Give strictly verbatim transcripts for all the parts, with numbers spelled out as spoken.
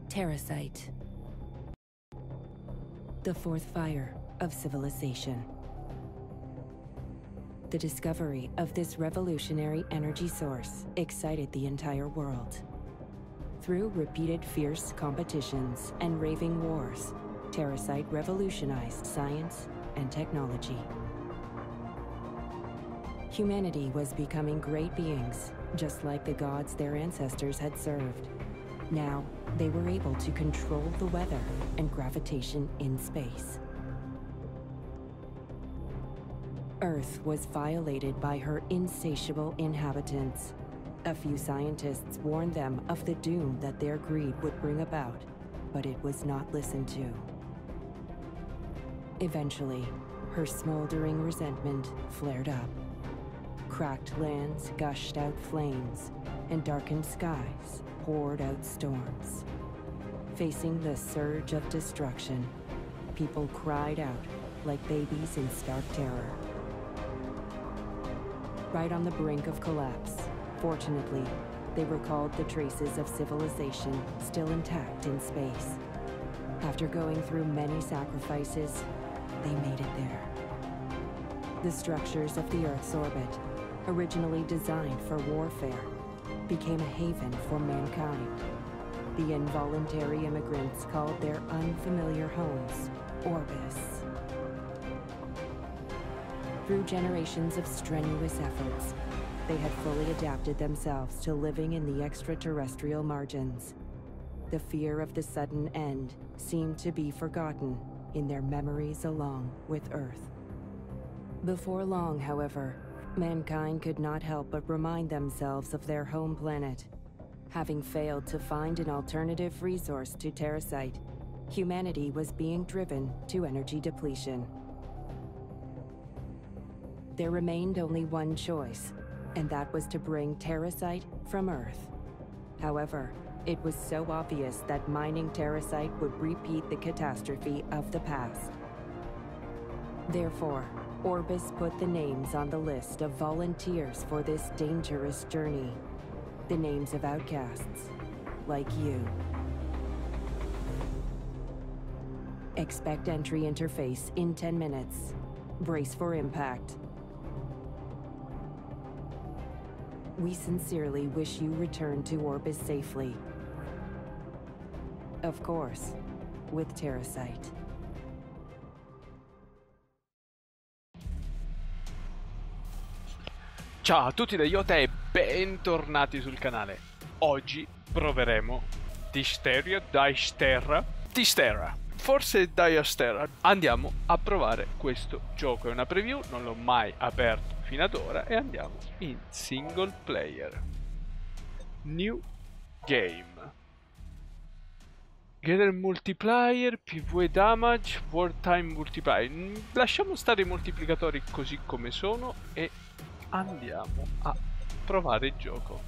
Terrasite. The fourth fire of civilization. The discovery of this revolutionary energy source excited the entire world. Through repeated fierce competitions and raving wars, Terrasite revolutionized science and technology. Humanity was becoming great beings, just like the gods their ancestors had served. Now, they were able to control the weather and gravitation in space. Earth was violated by her insatiable inhabitants. A few scientists warned them of the doom that their greed would bring about, but it was not listened to. Eventually, her smoldering resentment flared up. Cracked lands gushed out flames, and darkened skies poured out storms. Facing the surge of destruction, people cried out like babies in stark terror. Right on the brink of collapse, fortunately, they recalled the traces of civilization still intact in space. After going through many sacrifices, they made it there. The structures of the Earth's orbit, originally designed for warfare, became a haven for mankind. The involuntary immigrants called their unfamiliar homes Orbis. Through generations of strenuous efforts, they had fully adapted themselves to living in the extraterrestrial margins. The fear of the sudden end seemed to be forgotten in their memories along with Earth. Before long, however, mankind could not help but remind themselves of their home planet. Having failed to find an alternative resource to Terrasite, humanity was being driven to energy depletion. There remained only one choice, and that was to bring Terrasite from Earth. However, it was so obvious that mining Terrasite would repeat the catastrophe of the past. Therefore, Orbis put the names on the list of volunteers for this dangerous journey. The names of outcasts, like you. Expect entry interface in ten minutes. Brace for impact. We sincerely wish you return to Orbis safely. Of course, with Terrasite. Ciao a tutti da Iota e bentornati sul canale. Oggi proveremo Dysteria, Dysterra, Dysterra, forse Dysterra. Andiamo a provare questo gioco, è una preview, non l'ho mai aperto fino ad ora e andiamo in single player. New game. Gather multiplier, P V E damage, world time multiplier. Lasciamo stare i moltiplicatori così come sono e andiamo a provare il gioco.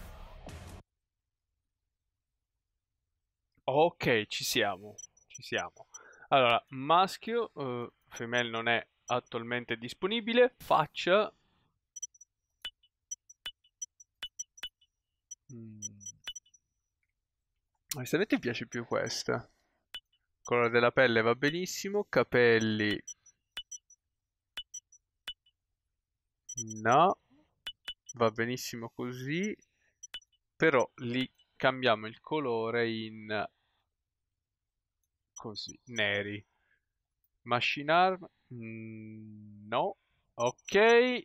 Ok, ci siamo, ci siamo. Allora, maschio, uh, female non è attualmente disponibile. Faccia. Mm. Onestamente mi piace più questa. Colore della pelle va benissimo. Capelli. No. Va benissimo così. Però li cambiamo il colore in così, neri. Machine arm. Mm, no. Ok.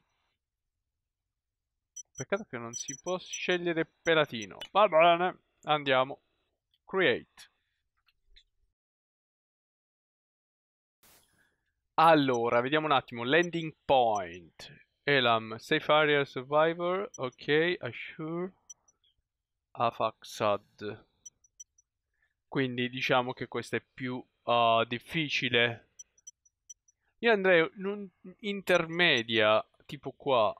Peccato che non si può scegliere pelatino. Va bene. Andiamo. Create. Allora, vediamo un attimo. Landing point. Elam. Safe area survivor. Ok. Assure. Afaxad. Quindi diciamo che questa è più uh, difficile. Io andrei in un intermedia. Tipo qua.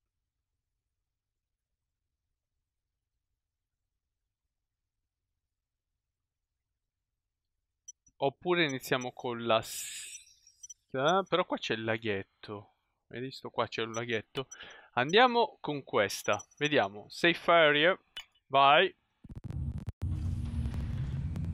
Oppure iniziamo con la... Eh, però qua c'è il laghetto. Hai visto? Qua c'è un laghetto. Andiamo con questa. Vediamo. Safe area. Vai.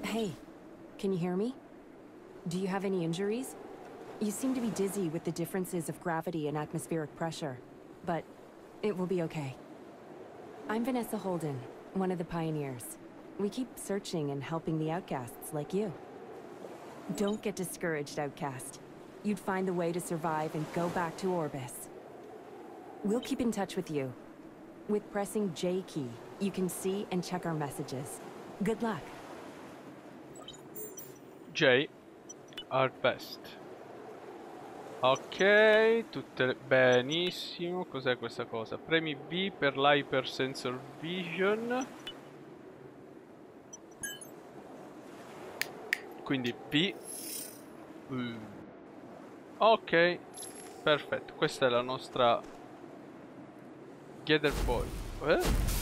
Hey, can you hear me? Do you have any injuries? You seem to be dizzy with the differences of gravity and atmospheric pressure, but it will be okay. I'm Vanessa Holden, one of the pioneers. We keep searching and helping the outcasts like you. Don't get discouraged, outcast. You'd find the way to survive and go back to Orbis. We'll keep in touch with you. With pressing J key, you can see and check our messages. Good luck. J, our best. Ok, tutte le... benissimo. Cos'è questa cosa? Premi B per l'Hypersensor Vision. Quindi P. uh. Ok, perfetto. Questa è la nostra Gather Point. eh?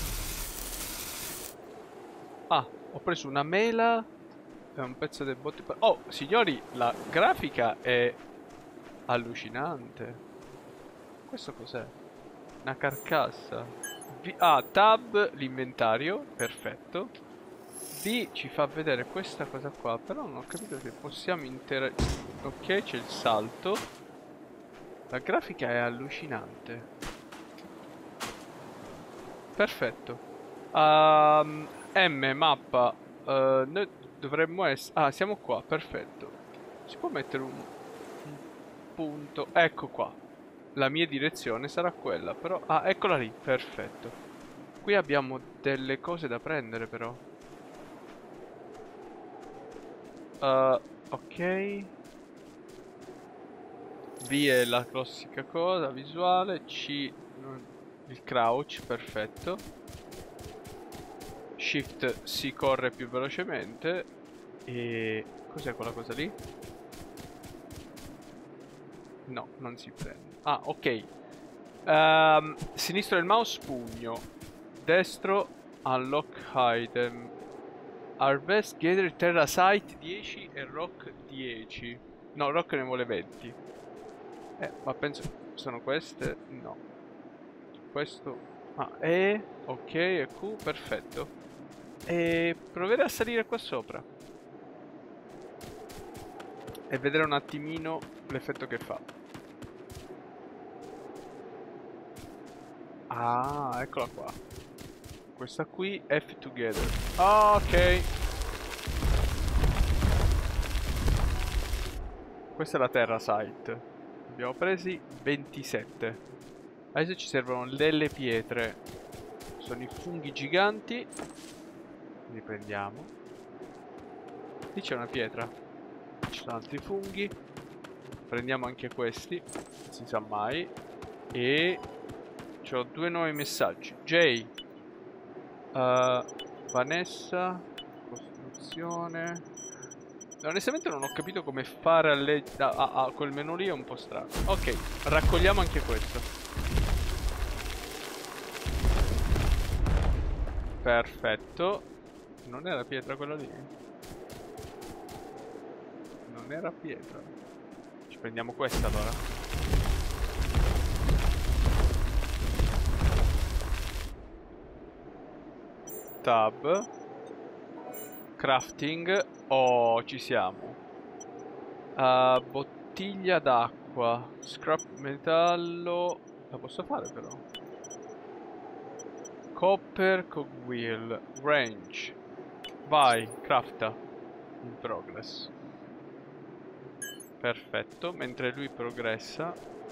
Ah, ho preso una mela e un pezzo del botte. Oh, signori, la grafica è allucinante. Questo cos'è? Una carcassa. V ah, tab l'inventario, perfetto. D ci fa vedere questa cosa qua, però non ho capito se possiamo interagire. Ok, c'è il salto. La grafica è allucinante. Perfetto. um, M mappa. uh, Noi dovremmo essere... Ah, siamo qua, perfetto. Si può mettere un, un punto. Ecco qua. La mia direzione sarà quella, però... Ah, eccola lì, perfetto. Qui abbiamo delle cose da prendere, però. uh, Ok. V è la classica cosa visuale. C il crouch, perfetto. Shift si corre più velocemente. E cos'è quella cosa lì? No, non si prende. Ah, ok. um, Sinistro del mouse pugno, destro unlock item. Harvest, gather, terra site dieci e rock dieci. No, rock ne vuole venti. Eh, ma penso sono queste? No. Questo... Ah, E, ok, e Q, perfetto. E proverò a salire qua sopra e vedere un attimino l'effetto che fa. Ah, eccola qua. Questa qui, F together. Ah, ok. Questa è la terra site. Abbiamo presi ventisette. Adesso ci servono delle pietre. Sono i funghi giganti. Li prendiamo. Lì c'è una pietra. Ci sono altri funghi. Prendiamo anche questi. Non si sa mai. E ho due nuovi messaggi. J, uh, Vanessa, costruzione. Onestamente non ho capito come fare a leggere. Ah, ah, quel menu lì è un po' strano. Ok, raccogliamo anche questo. Perfetto. Non era pietra quella lì? Non era pietra. Ci prendiamo questa allora. Tab. Crafting. Oh, ci siamo. uh, Bottiglia d'acqua. Scrap metallo. La posso fare però. Copper cogwheel. Range. Vai, crafta. In progress. Perfetto. Mentre lui progressa.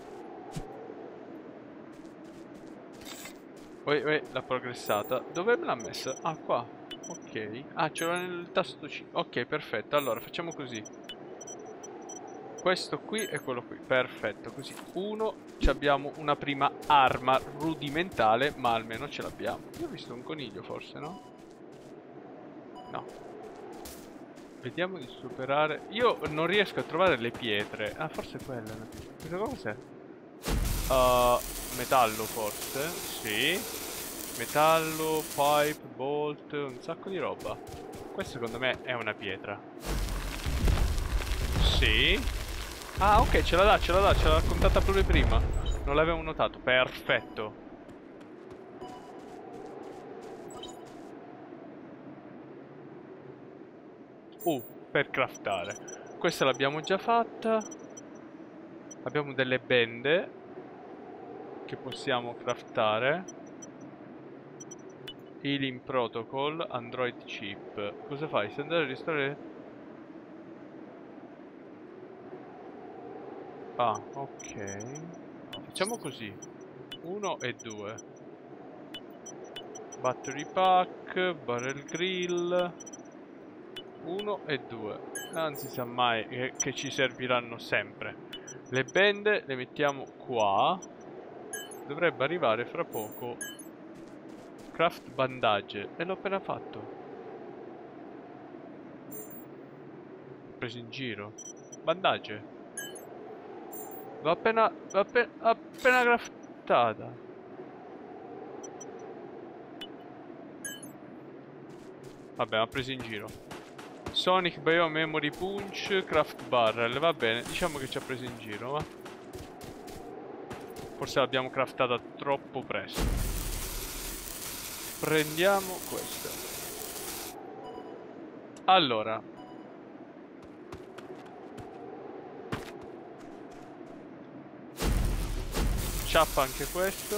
Ui, ui, l'ha progressata. Dove me l'ha messa? Ah, qua. Ok. Ah, ce l'ho nel tasto C. Ok, perfetto. Allora, facciamo così. Questo qui e quello qui. Perfetto, così. Uno, ci abbiamo una prima arma rudimentale, ma almeno ce l'abbiamo. Io ho visto un coniglio forse, no? No. Vediamo di superare. Io non riesco a trovare le pietre. Ah, forse è quella. Cosa cos'è? Uh, metallo forse. Sì. Metallo, pipe, bolt, un sacco di roba. Questa secondo me è una pietra. Sì. Ah, ok, ce la dà, ce la dà, ce l'ha raccontata proprio prima. Non l'avevo notato. Perfetto. U per craftare. Questa l'abbiamo già fatta. Abbiamo delle bende che possiamo craftare. Healing Protocol, Android Chip. Cosa fai? Se andare a ristorare... Ah, ok. No, facciamo così. Uno e due. Battery Pack, Barrel Grill. Uno e due. Non si sa mai che, che ci serviranno sempre. Le bende le mettiamo qua. Dovrebbe arrivare fra poco. Craft bandage. E l'ho appena fatto. Ho preso in giro. Bandage. L'ho appena, l'ho appena, appena craftata. Vabbè, l'ho preso in giro. Sonic Bio Memory Punch, Craft Barrel. Va bene, diciamo che ci ha preso in giro, va? Forse l'abbiamo craftata troppo presto. Prendiamo questa. Allora. Ciappa anche questo.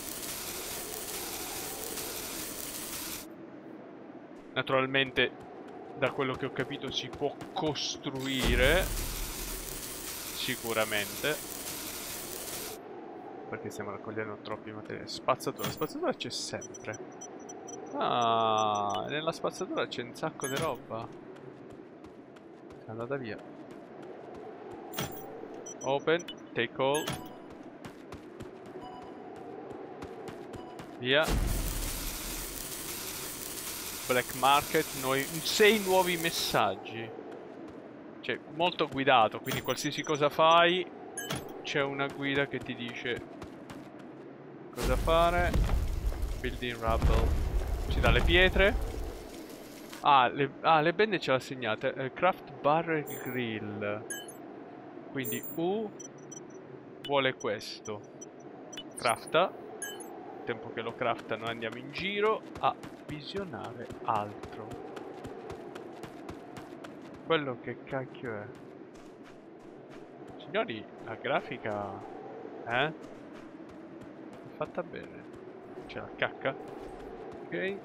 Naturalmente, da quello che ho capito, si può costruire. Sicuramente. Perché stiamo raccogliendo troppi materiali. Spazzatura. La spazzatura c'è sempre. Ah, nella spazzatura c'è un sacco di roba. È andata via. Open. Take all. Via. Black Market. Noi, sei nuovi messaggi. Cioè, molto guidato. Quindi qualsiasi cosa fai, c'è una guida che ti dice cosa fare. Building rubble. Ci dà le pietre. Ah, le, ah, le bende ce le ha segnate. eh, Craft Barrel Grill. Quindi U vuole questo. Crafta. Tempo che lo crafta noi andiamo in giro a visionare altro. Quello che cacchio è? Signori, la grafica eh? È fatta bene. C'è la cacca. Ok.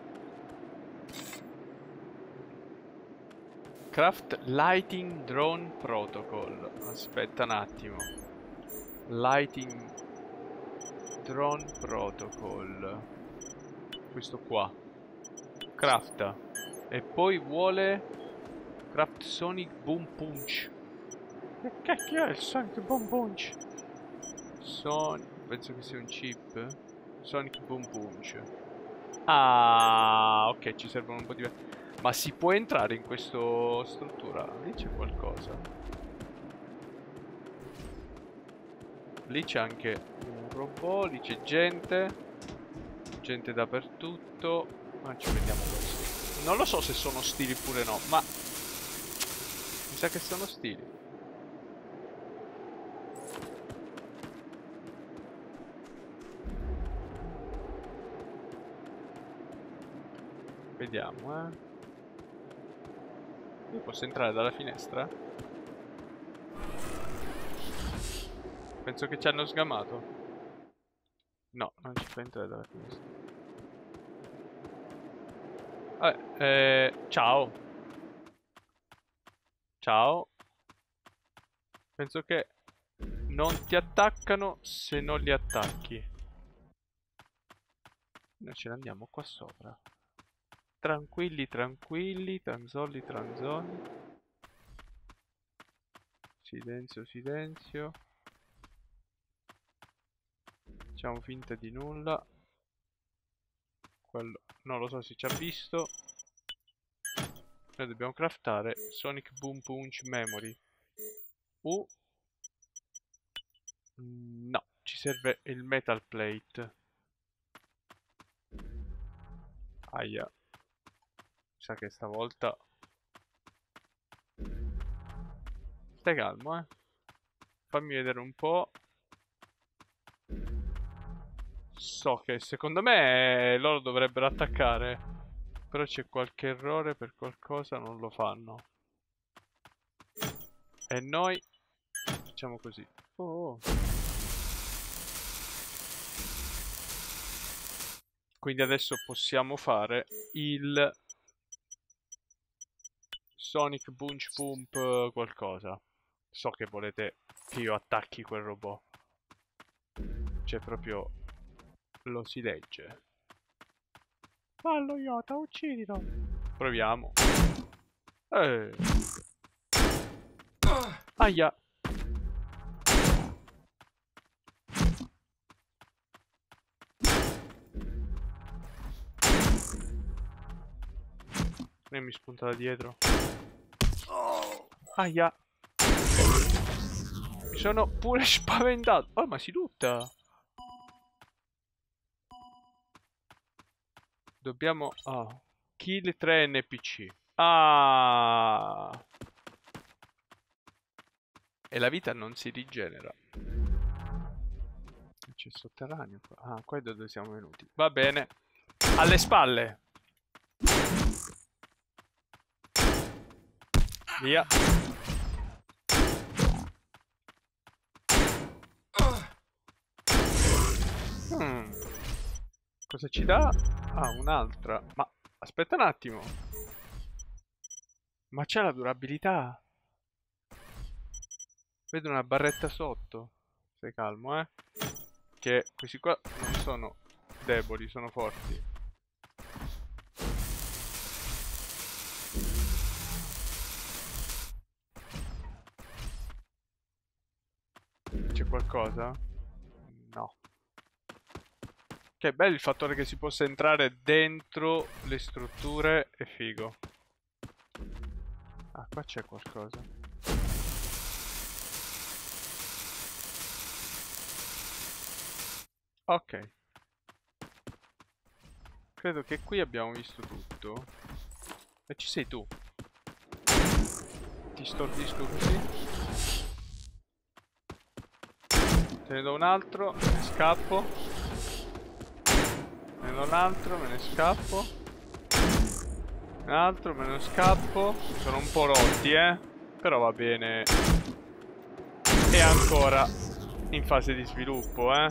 Craft Lighting Drone Protocol. Aspetta un attimo. Lighting Drone Protocol. Questo qua. Crafta. E poi vuole Craft Sonic Boom Punch. Che cacchio è il Sonic Boom Punch? Son... penso che sia un chip. Sonic Boom Punch. Ah, ok, ci servono un po' di... Ma si può entrare in questa struttura? Lì c'è qualcosa. Lì c'è anche un robot, lì c'è gente. Gente dappertutto. Ma ci prendiamo questo. Non lo so se sono stili pure no, ma... mi sa che sono stili. Vediamo, eh. Io posso entrare dalla finestra? Penso che ci hanno sgamato. No, non ci può entrare dalla finestra. Vabbè, eh, ciao. Ciao. Penso che non ti attaccano se non li attacchi. Noi ce ne andiamo qua sopra. Tranquilli, tranquilli, tranzolli, tranzolli. Silenzio, silenzio. Facciamo finta di nulla. Quello non lo so se ci ha visto. Noi dobbiamo craftare Sonic Boom Punch Memory. U. No, ci serve il Metal Plate. Aia. Sa che stavolta stai calmo, eh. Fammi vedere un po'. So che secondo me loro dovrebbero attaccare, però c'è qualche errore per qualcosa, non lo fanno. E noi facciamo così. Oh, oh. Quindi adesso possiamo fare il Sonic Punch Pump qualcosa. So che volete che io attacchi quel robot. Cioè proprio lo si legge. Fallo Iota, uccidilo. Proviamo. Eh. Aia. E mi spunta da dietro. Aia. Mi sono pure spaventato. Oh, ma si lutta. Dobbiamo... Oh. Kill tre N P C. Ah. E la vita non si rigenera. C'è sotterraneo qua. Ah, qua è da dove siamo venuti. Va bene. Alle spalle. Via. Hmm. Cosa ci dà? Ah, un'altra. Ma aspetta un attimo. Ma c'è la durabilità? Vedo una barretta sotto. Stai calmo, eh. Che questi qua non sono deboli, sono forti. C'è qualcosa? No. Che bello il fattore che si possa entrare dentro le strutture, è figo. Ah, qua c'è qualcosa. Ok. Credo che qui abbiamo visto tutto. E ci sei tu. Ti stordisco così. Te ne do un altro, me ne scappo. Me ne do un altro, me ne scappo. Un altro, me ne scappo. Sono un po' rotti, eh. Però va bene. E ancora in fase di sviluppo, eh.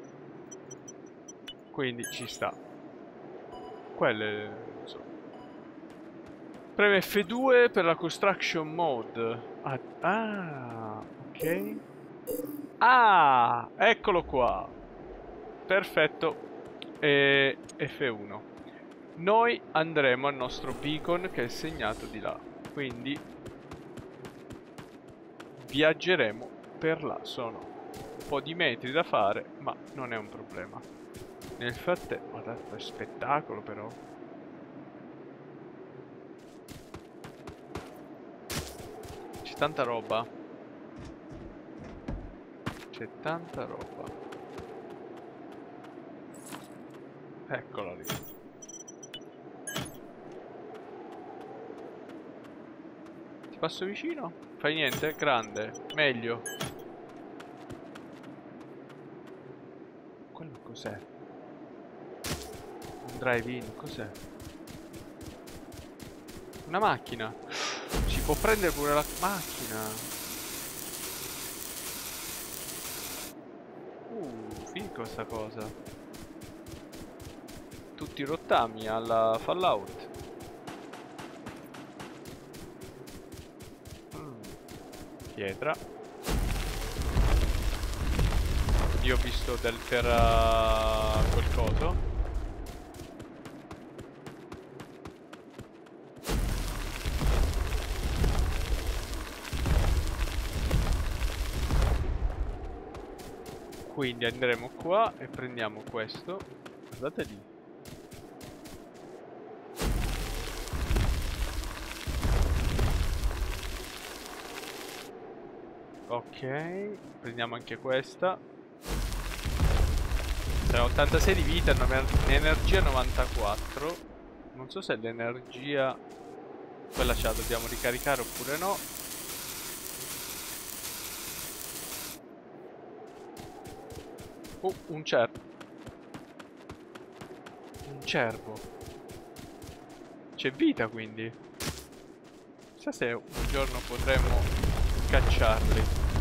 Quindi ci sta. Quelle... non so. Preme F due per la construction mode. Ah, ah, ok. Ah, eccolo qua. Perfetto. E F uno. Noi andremo al nostro beacon che è segnato di là. Quindi viaggeremo per là. Sono un po' di metri da fare, ma non è un problema. Nel frattempo, guardate che spettacolo però. C'è tanta roba. C'è tanta roba. Eccola lì. Ti passo vicino? Fai niente? Grande. Meglio. Quello cos'è? Un drive-in, cos'è? Una macchina. Si può prendere pure la macchina. Uh, figo sta cosa. Tutti i rottami alla Fallout. Mm. Pietra. Io ho visto del terra quel coso. Quindi andremo qua e prendiamo questo. Guardate lì. Ok, prendiamo anche questa. Sarà ottantasei di vita, energia novantaquattro. Non so se l'energia quella ce la dobbiamo ricaricare oppure no. Oh, un cervo. Un cervo. C'è vita quindi. Chissà se un giorno potremo cacciarli.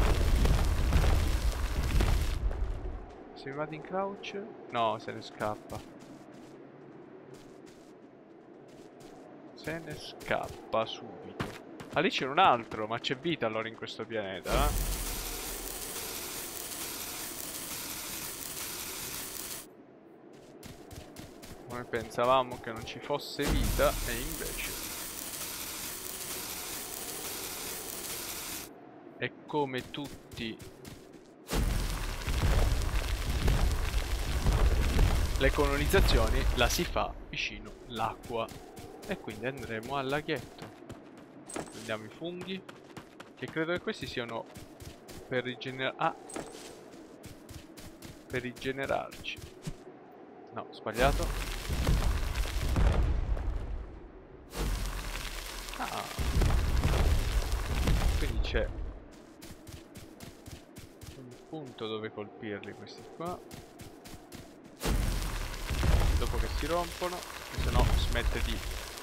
Se mi vado in crouch? No, se ne scappa. Se ne scappa subito. Ah, lì c'è un altro, ma c'è vita allora in questo pianeta, eh? Noi pensavamo che non ci fosse vita e invece è come tutti le colonizzazioni la si fa vicino l'acqua e quindi andremo al laghetto. Prendiamo i funghi che credo che questi siano per rigenerare ah, per rigenerarci. No, sbagliato. Ah. Quindi c'è un punto dove colpirli questi qua. Dopo che si rompono, se no smette di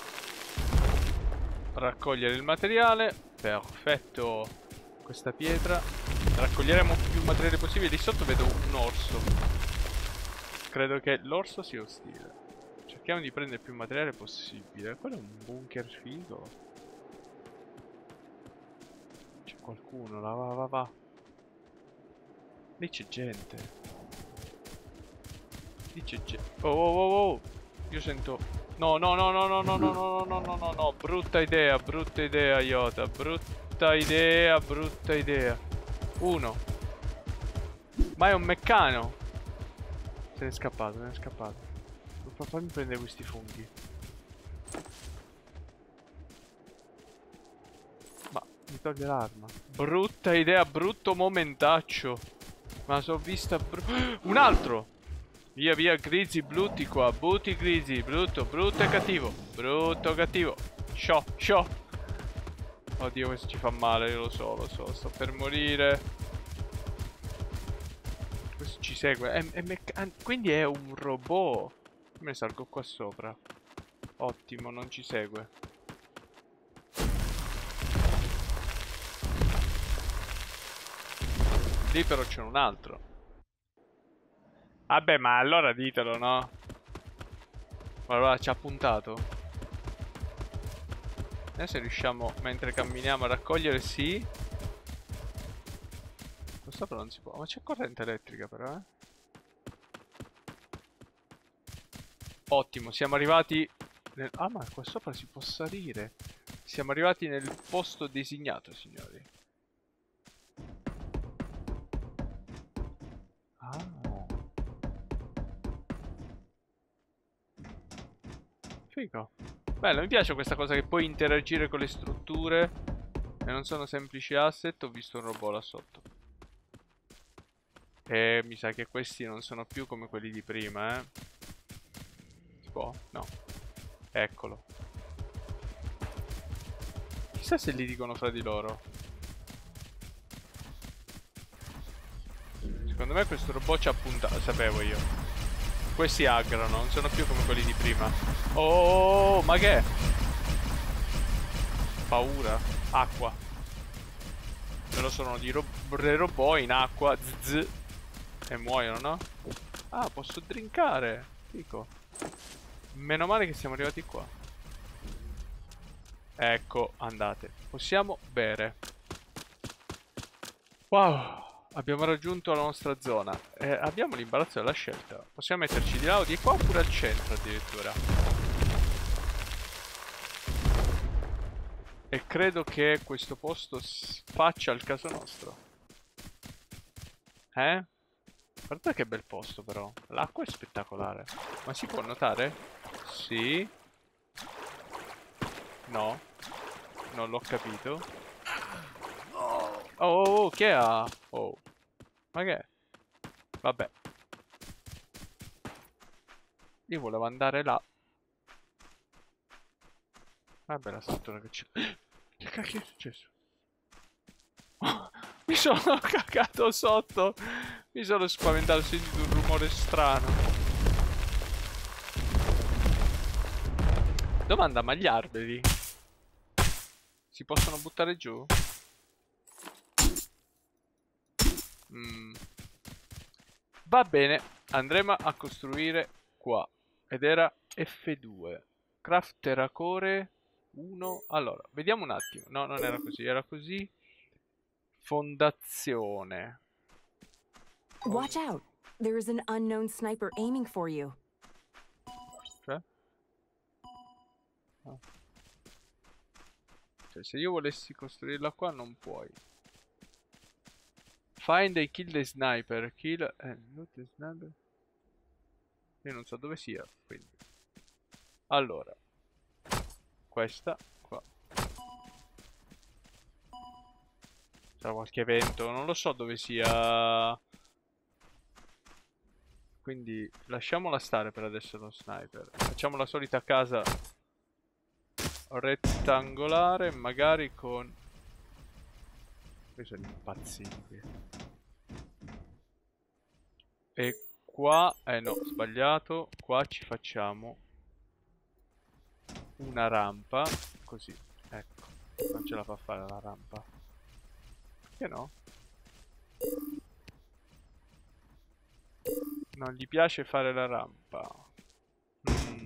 raccogliere il materiale. Perfetto. Questa pietra. Raccoglieremo più materiale possibile. Lì sotto vedo un orso. Credo che l'orso sia ostile. Cerchiamo di prendere più materiale possibile. Quello è un bunker figo. C'è qualcuno, là, va, va, va. Lì c'è gente. Lì c'è gente. Oh, oh, oh, oh. Io sento... No, no, no, no, no, no, no, no, no, no, no, no. Brutta idea, brutta idea, Iota. Brutta idea, brutta idea. Uno. Ma è un meccano. Se n'è scappato, se n'è scappato. Fammi prendere questi funghi. Ma mi toglie l'arma. Brutta idea, brutto momentaccio. Ma sono vista bru... Un altro! Via via, Grizzly, brutti qua. Brutti Grizzly, brutto, brutto e cattivo. Brutto cattivo. Sciò, sciò. Oddio, questo ci fa male, io lo so, lo so. Sto per morire. Questo ci segue. È, è meccan... Quindi è un robot. Me ne salgo qua sopra. Ottimo, non ci segue. Lì però c'è un altro. Vabbè, ma allora ditelo, no? Allora ci ha puntato. Adesso riusciamo, mentre camminiamo, a raccogliere, sì. Qua sopra non si può. Ma c'è corrente elettrica però, eh. Ottimo, siamo arrivati nel... Ah, ma qua sopra si può salire. Siamo arrivati nel posto designato, signori. Ah. Figo. Bello, mi piace questa cosa che puoi interagire con le strutture e non sono semplici asset. Ho visto un robot là sotto. E mi sa che questi non sono più come quelli di prima, eh. Può? No. Eccolo. Chissà se li dicono fra di loro. Secondo me questo robot ci ha puntato. Sapevo io. Questi aggrano, non sono più come quelli di prima. Oh, ma che è? Paura. Acqua. Però sono di ro robot in acqua. Zzz. E muoiono, no? Ah, posso drinkare. Fico. Meno male che siamo arrivati qua. Ecco, andate. Possiamo bere. Wow. Abbiamo raggiunto la nostra zona. Eh, abbiamo l'imbarazzo della scelta. Possiamo metterci di là o di qua oppure al centro addirittura. E credo che questo posto faccia il caso nostro. Eh? Guarda che bel posto però. L'acqua è spettacolare. Ma si può notare? Sì. No. Non l'ho capito. Oh, oh, oh, che ha? Oh. Ma che è? Vabbè. Io volevo andare là. Vabbè, la struttura che c'è. Che cacchio è successo? Oh, mi sono cagato sotto. Mi sono spaventato, ho sentito un rumore strano. Domanda, ma gli alberi si possono buttare giù? Mm. Va bene, andremo a costruire qua. Ed era F due. Craft terracore uno. Allora, vediamo un attimo. No, non era così, era così. Fondazione. Watch out! There is an unknown sniper aiming for you. Cioè? Oh. Cioè, se io volessi costruirla qua non puoi. Find and kill the sniper. Kill and loot the sniper. Io non so dove sia, quindi. Allora. Questa qua. C'è qualche evento, non lo so dove sia. Quindi lasciamola stare per adesso lo sniper. Facciamo la solita casa rettangolare, magari con... Qui sono impazziti. E qua... Eh no, sbagliato. Qua ci facciamo una rampa. Così, ecco. Non ce la fa fare la rampa. Perché no? Non gli piace fare la rampa. Mm.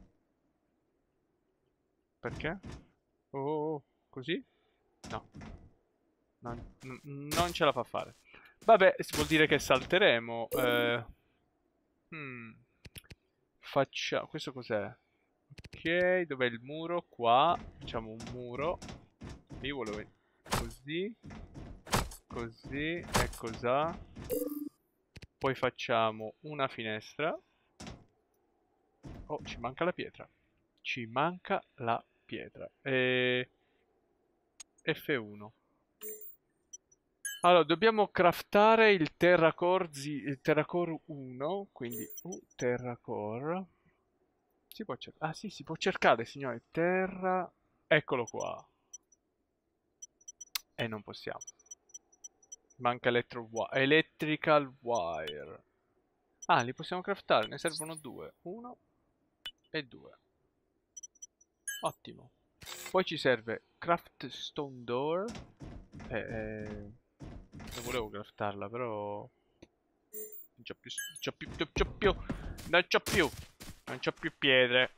Perché? Oh, oh, oh, così? No. Non, non ce la fa fare. Vabbè, vuol dire che salteremo. Eh. Hmm. Facciamo... Questo cos'è? Ok, dov'è il muro? Qua. Facciamo un muro. Io volevo... Così. Così. E cos'ha? Poi facciamo una finestra. Oh, ci manca la pietra. Ci manca la pietra. E... F uno. Allora, dobbiamo craftare il Terracore, il Terracore uno. Quindi, uh, Terracore. Si può cercare. Ah, sì, si può cercare, signore. Terra... Eccolo qua. E non possiamo. Manca electro wi- electrical wire. Ah, li possiamo craftare. Ne servono due. Uno e due. Ottimo. Poi ci serve craft stone door. Eh, eh, non volevo craftarla, però non c'ho più, non c'ho più, non c'ho più, non c'ho più, non c'ho più pietre.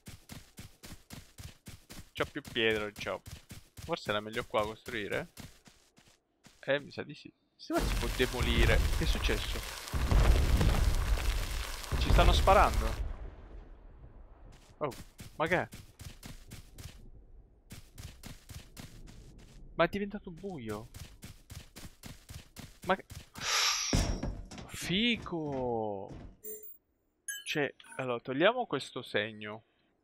C'ho più pietre, non c'ho. Forse era meglio qua costruire? Eh, mi sa di sì. Se no si può demolire. Che è successo? Ci stanno sparando. Oh, ma che è? Ma è diventato buio. Ma che... Fico. Cioè, allora, togliamo questo segno.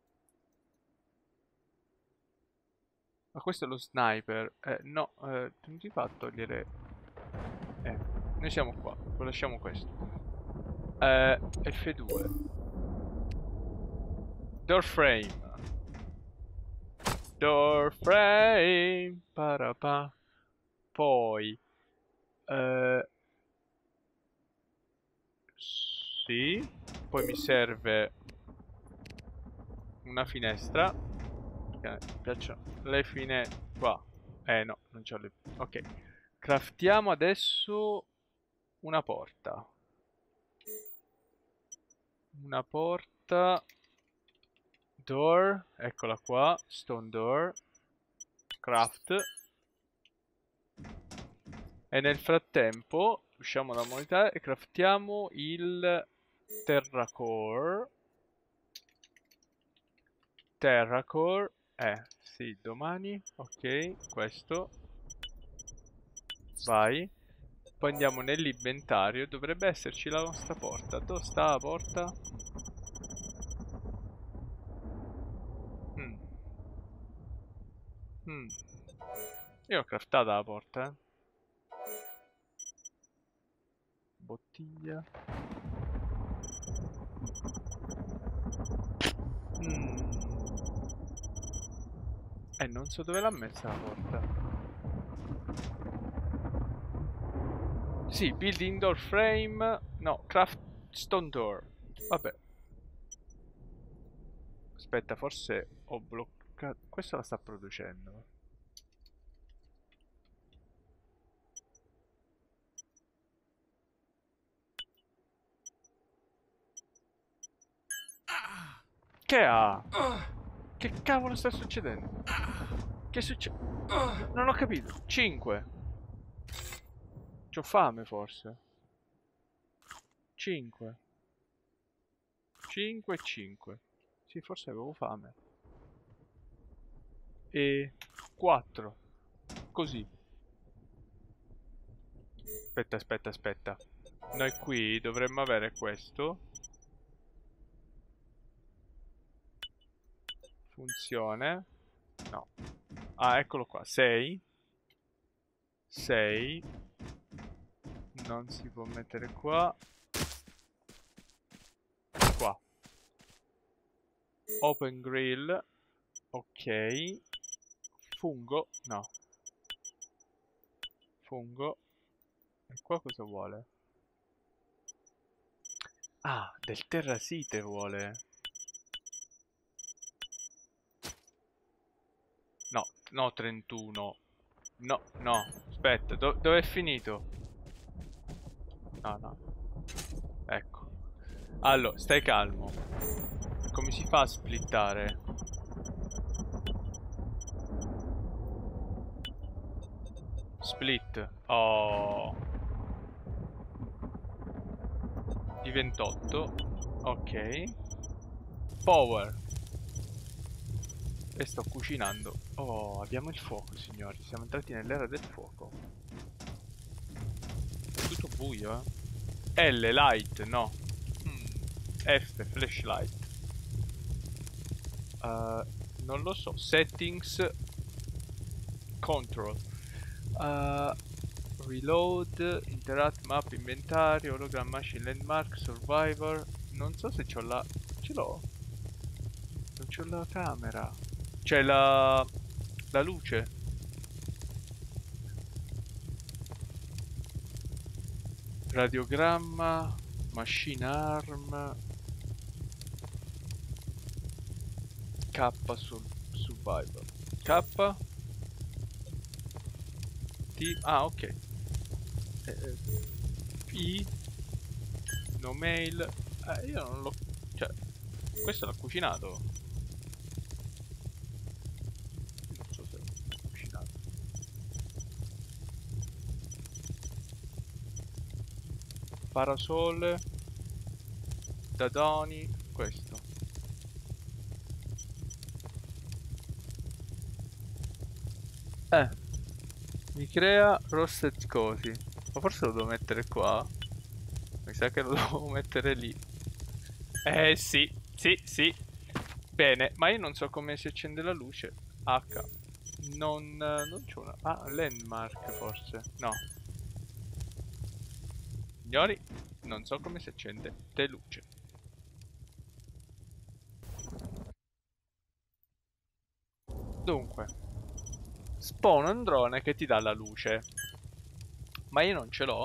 Ma questo è lo sniper. Eh, no, eh, non ti fa togliere... Eh, noi siamo qua. Poi lasciamo questo. Eh, F due. Door frame. Door frame. Parapà. Poi... Eh, sì. Poi mi serve una finestra. Mi piacciono le finestre qua. Eh no, non c'ho le... Ok. Craftiamo adesso una porta. Una porta. Door. Eccola qua. Stone door. Craft. E nel frattempo usciamo da moneta e craftiamo il Terracore. Terracore. Eh, sì, domani. Ok, questo. Vai. Poi andiamo nell'inventario. Dovrebbe esserci la nostra porta. Dove sta la porta? Hmm. Hmm. Io ho craftata la porta, eh. Bottiglia. Mm. Eh, non so dove l'ha messa la porta. Sì, build indoor frame. No, craft stone door. Vabbè. Aspetta, forse ho bloccato. Questo la sta producendo. Che ha? Che cavolo sta succedendo? Che succede? Non ho capito. cinque. C'ho fame forse. cinque. cinque e cinque. Sì, forse avevo fame. E quattro. Così. Aspetta, aspetta, aspetta. Noi qui dovremmo avere questo. Funzione. No. Ah, eccolo qua. sei. sei. Non si può mettere qua. Qua. Open grill. Ok. Fungo. No. Fungo. E qua cosa vuole? Ah, del terrasite vuole. No, no, trentuno. No, no. Aspetta, do dove è finito? No, no. Ecco. Allora, stai calmo. Come si fa a splittare? Split. Oh. Di ventotto. Ok. Power. E sto cucinando. Oh, abbiamo il fuoco, signori. Siamo entrati nell'era del fuoco. È tutto buio, eh. L, light, no. Mm. F, flashlight. Uh, non lo so. Settings. Control. Uh, reload. Interact map, inventario. Hologram, machine, landmark, survivor. Non so se c'ho la... Ce l'ho? Non c'ho la camera. C'è la... la luce. Radiogramma. Machine arm. K sul survivor. K. T. Ah, ok. Eh, eh, I. No mail. Eh, io non l'ho... Cioè, questo l'ha cucinato. Non so se l'ho cucinato. Parasole. Dadoni. Questo. Eh. Mi crea roasted cosi. Ma forse lo devo mettere qua. Mi sa che lo devo mettere lì. Eh sì, sì, sì. Bene, ma io non so come si accende la luce. H. Non, non c'è una... Ah, landmark forse. No. Signori, non so come si accende la luce. Dunque. Spawna un drone che ti dà la luce. Ma io non ce l'ho.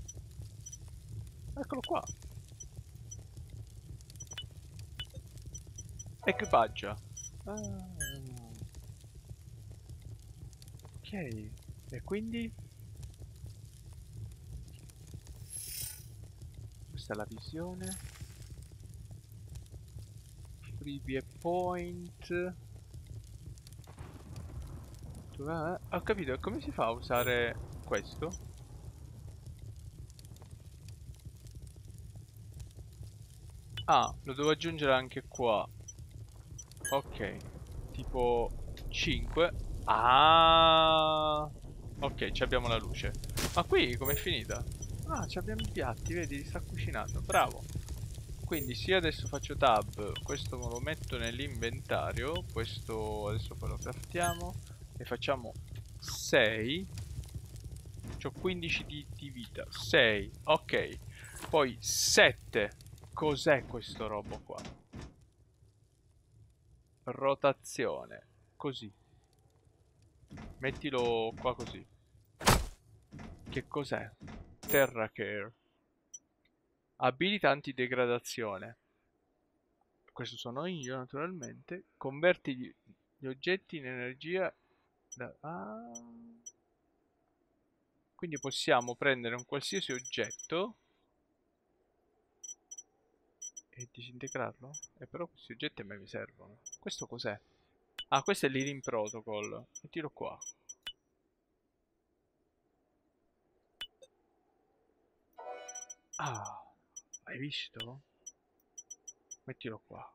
Eccolo qua. Equipaggia. Ah. Ok. E quindi? Questa è la visione. Preview point. Ah, ho capito. E come si fa a usare questo? Ah, lo devo aggiungere anche qua. Ok. Tipo cinque. Ah. Ok, ci abbiamo la luce. Ma qui com'è finita? Ah, ci abbiamo i piatti, vedi, sta cucinando. Bravo. Quindi se io adesso faccio tab, questo me lo metto nell'inventario. Questo adesso poi lo craftiamo. E facciamo sei. C'ho quindici di, di vita. sei. Ok. Poi sette. Cos'è questo robo qua? Rotazione. Così. Mettilo qua così. Che cos'è? Terra Care. Abilita antidegradazione. Questo sono io naturalmente. Converti gli, gli oggetti in energia. Da, ah. Quindi possiamo prendere un qualsiasi oggetto E disintegrarlo? E però questi oggetti a me mi servono. Questo cos'è? Ah, questo è l'Healing Protocol. Mettilo qua. Ah, hai visto? Mettilo qua.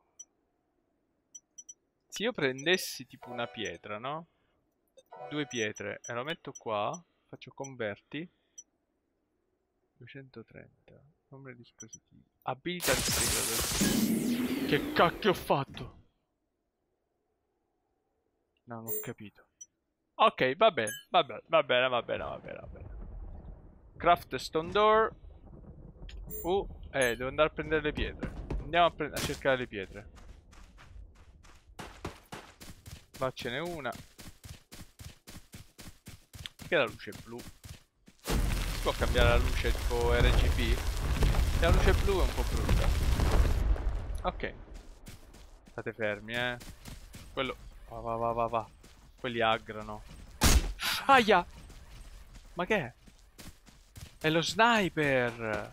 Se io prendessi tipo una pietra, no? Due pietre e lo metto qua, faccio converti. duecentotrenta. Numero di dispositivi. Abilita il segreto. Che cacchio ho fatto? No, non ho capito. Ok, va bene, va bene, va bene, va bene, va bene, va bene. Craft stone door. Uh, eh, devo andare a prendere le pietre. Andiamo a, a cercare le pietre. Là ce n'è una. Perché la luce è blu? Si può cambiare la luce tipo R G B? La luce blu è un po' brutta. Ok. State fermi, eh. Quello... Va, va, va, va, va. Quelli aggrano. Aia! Ma che è? È lo sniper!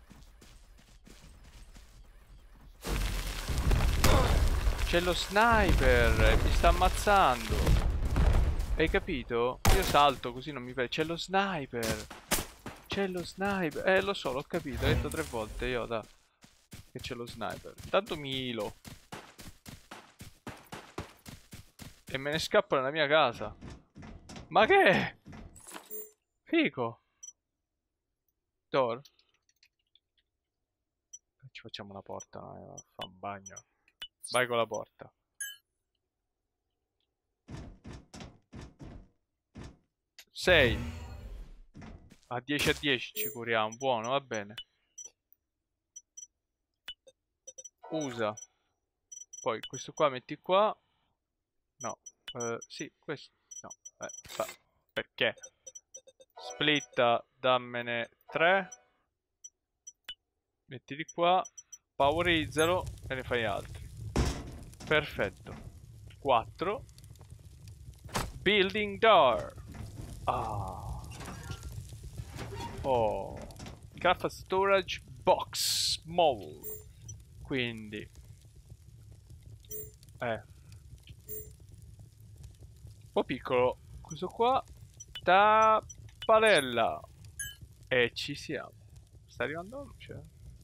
C'è lo sniper e mi sta ammazzando. Hai capito? Io salto così non mi prende. C'è lo sniper. C'è lo sniper. Eh, lo so, l'ho capito. Ho detto tre volte, Yoda, che c'è lo sniper. Intanto mi hilo. E me ne scappo nella mia casa. Ma che è? Fico. Door. Ci facciamo una porta. No? Fa un bagno. Vai con la porta. sei. A dieci a dieci ci curiamo. Buono, va bene. Usa. Poi questo qua metti qua. No. Uh, sì, questo. No. Eh, fa. Perché? Splitta, dammene tre. Mettili qua. Powerizzalo e ne fai altri. Perfetto. quattro. Building door. Ah. Oh. Craft storage box small. Quindi eh un po' piccolo questo qua. Tapparella. E ci siamo. Sta arrivando la luce?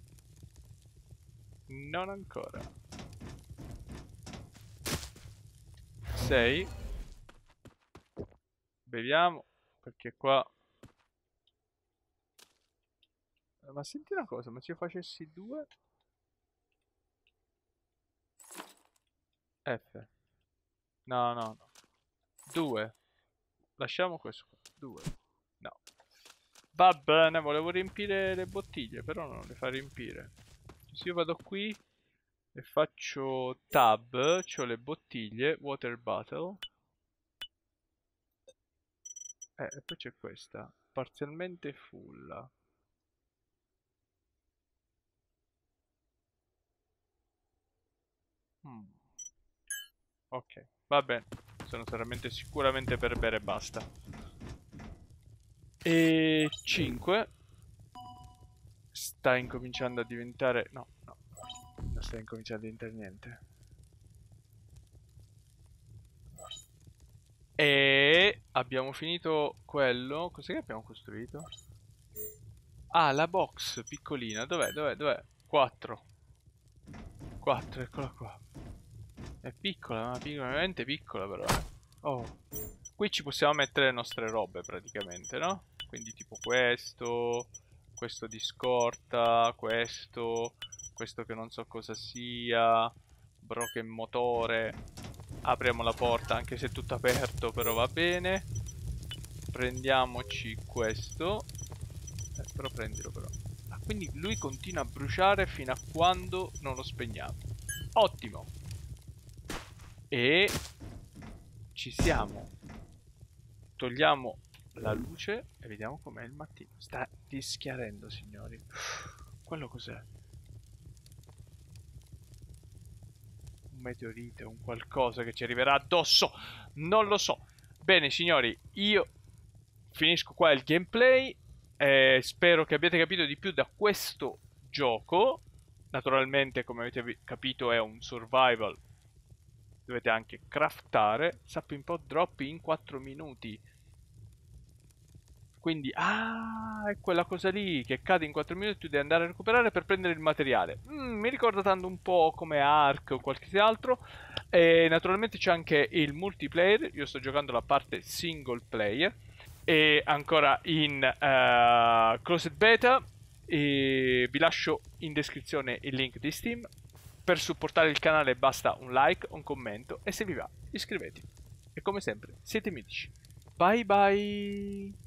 Non ancora. sei. Beviamo. Perché qua... Ma senti una cosa, ma se io facessi due... F. No, no, no. due. Lasciamo questo qua. due. No. Va bene, volevo riempire le bottiglie, però non le fa riempire. Se io vado qui e faccio tab, c'ho le bottiglie, water bottle. Eh, e poi c'è questa, parzialmente full. Hmm. Ok, va bene. Sono veramente sicuramente per bere e basta. E cinque. Sta incominciando a diventare... No, no. Non sta incominciando a diventare niente. E abbiamo finito quello. Cos'è che abbiamo costruito? Ah, la box piccolina. Dov'è? Dov'è? Dov'è? quattro. quattro, eccola qua. È piccola, ma piccola, veramente piccola però, eh. Oh. Qui ci possiamo mettere le nostre robe praticamente, no? Quindi tipo questo, questo di scorta, questo, questo che non so cosa sia, broken motore. Apriamo la porta anche se è tutto aperto, però va bene. Prendiamoci questo. Eh, però prendilo però. Ah, quindi lui continua a bruciare fino a quando non lo spegniamo. Ottimo. E ci siamo. Togliamo la luce e vediamo com'è il mattino. Sta rischiarendo, signori. Quello cos'è? Un meteorite, un qualcosa che ci arriverà addosso. Non lo so. Bene, signori, io finisco qua il gameplay. Eh, spero che abbiate capito di più da questo gioco. Naturalmente, come avete vi- capito, è un survival. Dovete anche craftare. Sapping pod droppi in quattro minuti. Quindi, ah, è quella cosa lì che cade in quattro minuti, tu devi andare a recuperare per prendere il materiale. Mm, mi ricorda tanto un po' come Ark o qualsiasi altro. E naturalmente c'è anche il multiplayer. Io sto giocando la parte single player. E ancora in uh, closed beta. E vi lascio in descrizione il link di Steam. Per supportare il canale basta un like, un commento e se vi va iscrivetevi. E come sempre siete mitici. Bye bye.